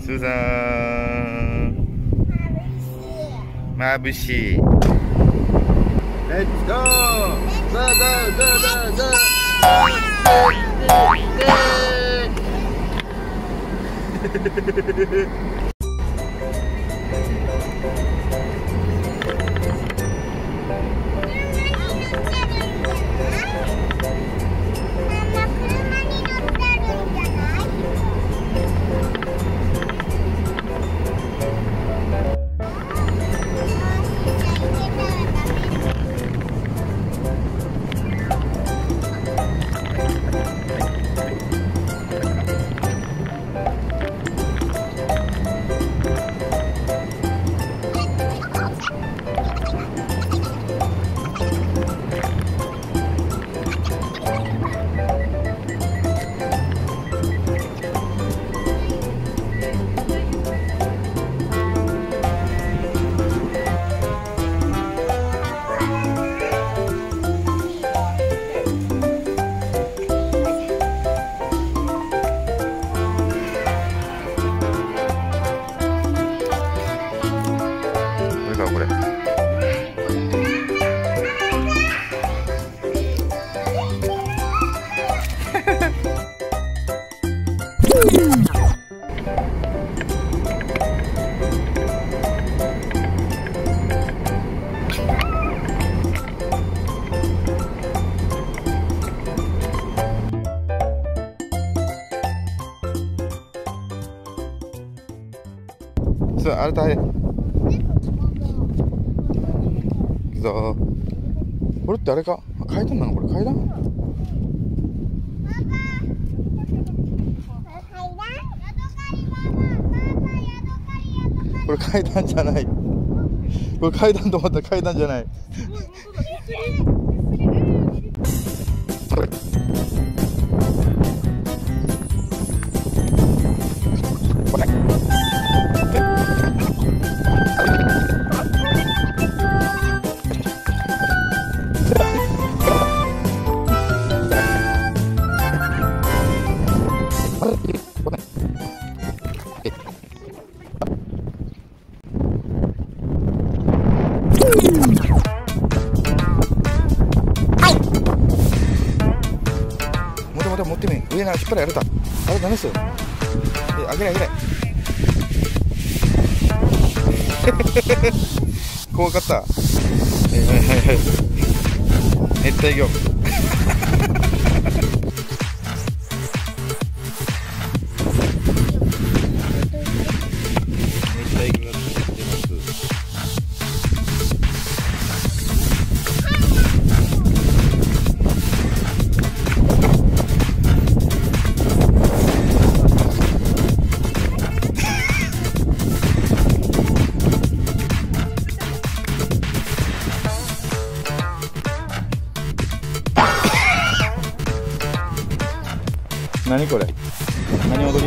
スーさんまぶしい。レッツゴーゴーゴーゴーゴーこれそうあれ大変これってあれか階段なのこれ階段これ階段じゃないこれ階段と思ったら階段じゃない持ってみ上な引っ張りあれだあれ何するあげない怖かった熱帯魚何これ何踊り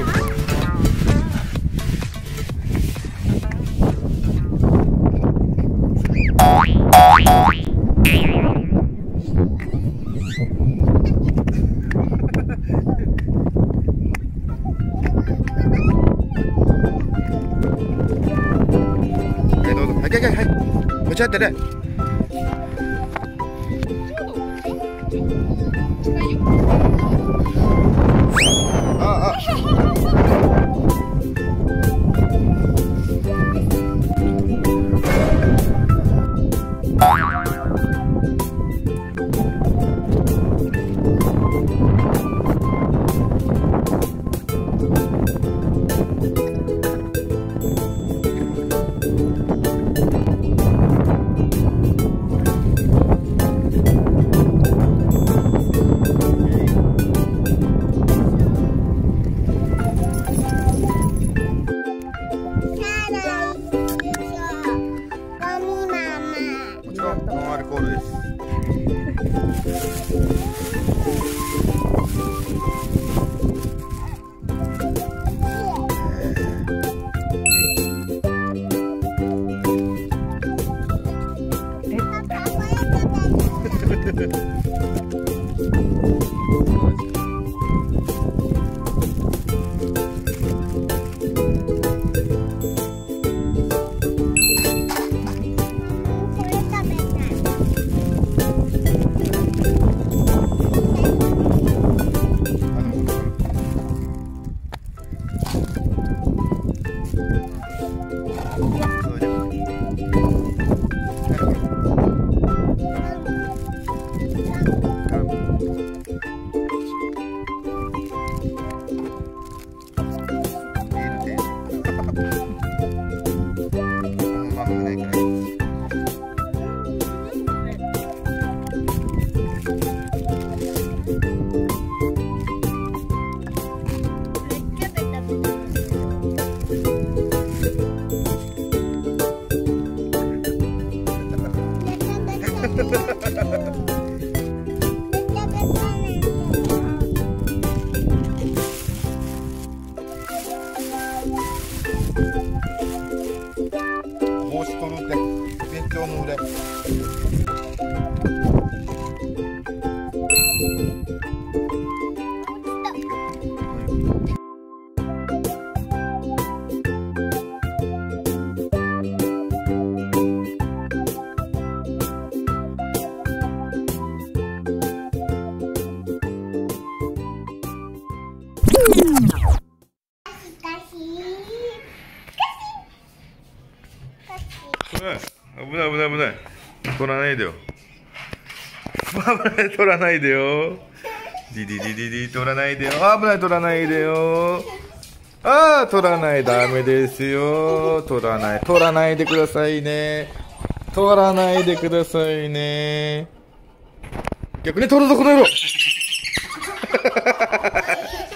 はいどうぞはい持ち合ってねノンアルコールです。 危ない危ない危ない。取らないでよ。危ない、取らないでよ。ディディディディディ、取らないでよ。危ない、取らないでよ。ああ、取らない、ダメですよ。取らないでくださいね。取らないでくださいね。逆に取るぞ、この野郎。